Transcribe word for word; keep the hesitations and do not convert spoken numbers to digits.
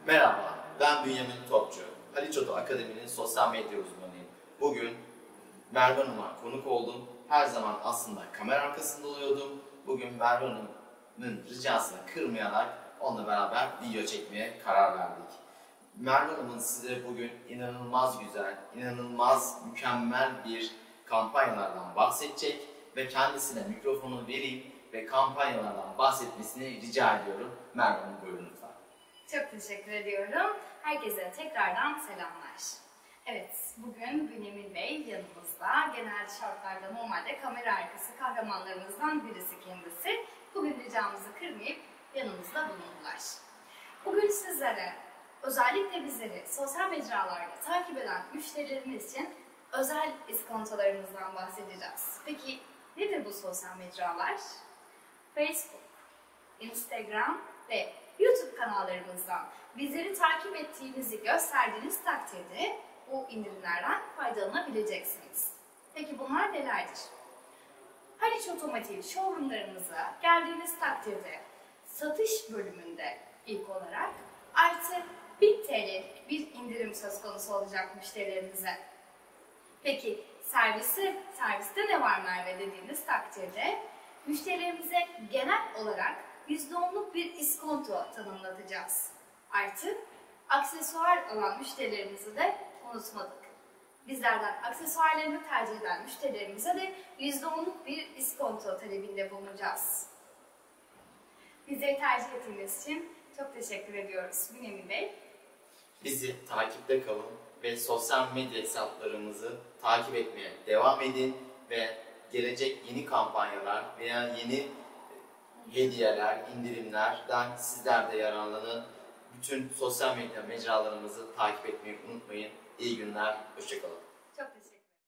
Merhaba, ben Bünyamin Topçu. Haliçoto Akademi'nin sosyal medya uzmanıyım. Bugün Merve Hanım'a konuk oldum. Her zaman aslında kamera arkasında oluyordum. Bugün Merve Hanım'ın ricasını kırmayarak onunla beraber video çekmeye karar verdik. Merve Hanım'ın size bugün inanılmaz güzel, inanılmaz mükemmel bir kampanyalardan bahsedecek ve kendisine mikrofonu vereyim ve kampanyalardan bahsetmesini rica ediyorum. Merve Hanım, buyurun lütfen. Çok teşekkür ediyorum. Herkese tekrardan selamlar. Evet, bugün Bünyamin Bey yanımızda. Genel şartlarda normalde kamera arkası kahramanlarımızdan birisi kendisi. Bugün ricamızı kırmayıp yanımızda bulundular. Bugün sizlere, özellikle bizleri sosyal mecralarda takip eden müşterilerimiz için özel iskontolarımızdan bahsedeceğiz. Peki nedir bu sosyal mecralar? Facebook, Instagram ve YouTube kanallarımızdan bizleri takip ettiğinizi gösterdiğiniz takdirde bu indirimlerden faydalanabileceksiniz. Peki bunlar nelerdir? Haliç Otomotiv showroomlarımıza geldiğiniz takdirde satış bölümünde ilk olarak artı bin T L'lik bir indirim söz konusu olacak müşterilerimize. Peki servisi, serviste ne var Merve dediğiniz takdirde müşterilerimize genel olarak yüzde onluk bir iskonto tanımlatacağız. Artı aksesuar alan müşterilerimizi de unutmadık. Bizlerden aksesuarlarını tercih eden müşterilerimize de yüzde onluk bir iskonto talebinde bulunacağız. Bizleri tercih ettiğiniz için çok teşekkür ediyoruz Bünyamin Bey. Bizi takipte kalın ve sosyal medya hesaplarımızı takip etmeye devam edin ve gelecek yeni kampanyalar veya yeni hediyeler, indirimlerden sizler de yararlanın. Bütün sosyal medya mecralarımızı takip etmeyi unutmayın. İyi günler, hoşça kalın.